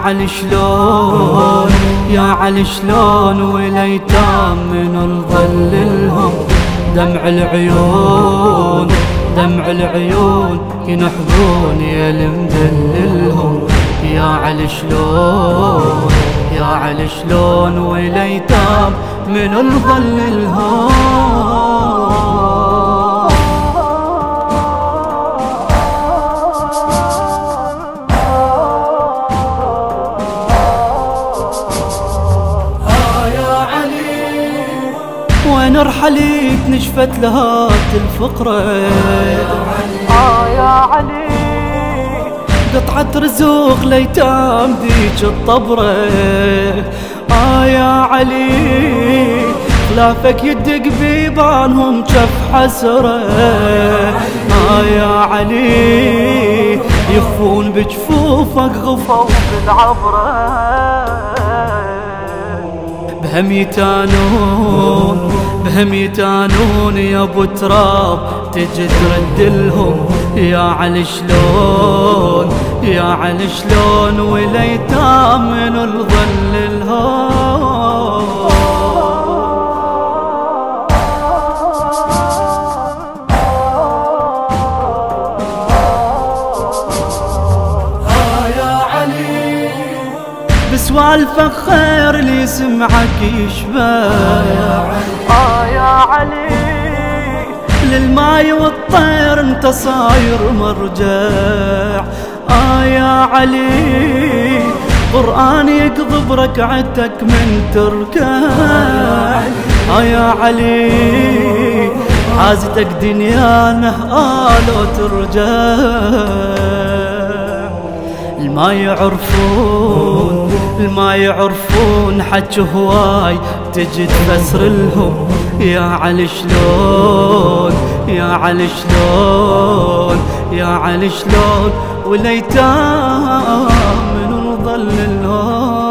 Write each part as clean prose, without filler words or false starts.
علي شلون، يا علي شلون والايتام من الظل لهم دمع العيون، دمع العيون ينحبون يا المدللهم. يا علي شلون، يا علي شلون والايتام من الظل لهم. وين رحليك نشفت لهات الفقرة، يا علي قطعة رزوق ليتام ذيك الطبرة. يا علي خلافك يدق بيبانهم جف حسرة. يا علي يخفون بجفوفك غفوا بالعبرة. بهم يتانون، بهم يتانون يا ابو تراب تجي تردلهم. يا علي شلون، يا علي شلون والايتام من الظل لهم. بسوالفك خير اللي يسمعك يشبه. يا علي للماي والطير انت صاير مرجع. يا علي قرآن يقضي بركعتك من تركع. يا علي حازتك دنيانه لو ترجع. الما يعرفون، الما يعرفون حج هواي تجي تفسر لهم. يا علي شلون، يا علي شلون، يا علي شلون والايتام من الظل لهم.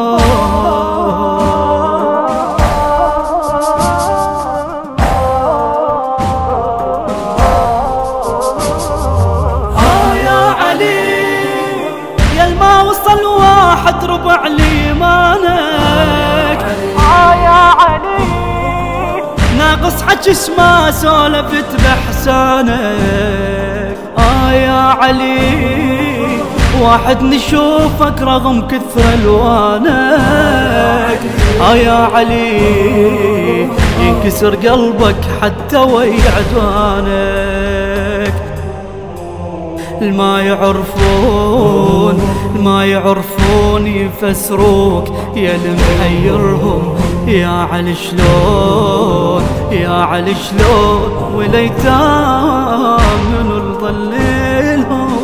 وصل واحد ربع ليمانك. يا علي ناقص حج اسمه سولفت بحسانك. يا علي واحد نشوفك رغم كثر الوانك. يا علي ينكسر قلبك حتى ويا عدوانك. الما يعرفون، الما يعرفون يفسروك يا المحيرهم. يا علي شلون، يا علي شلون والايتام من الظل لهم.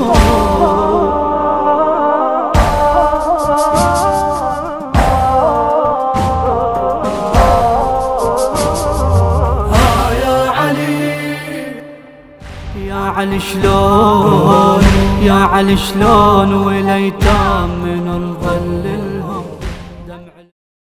يا علي شلون، يا علي شلون والايتام من الظل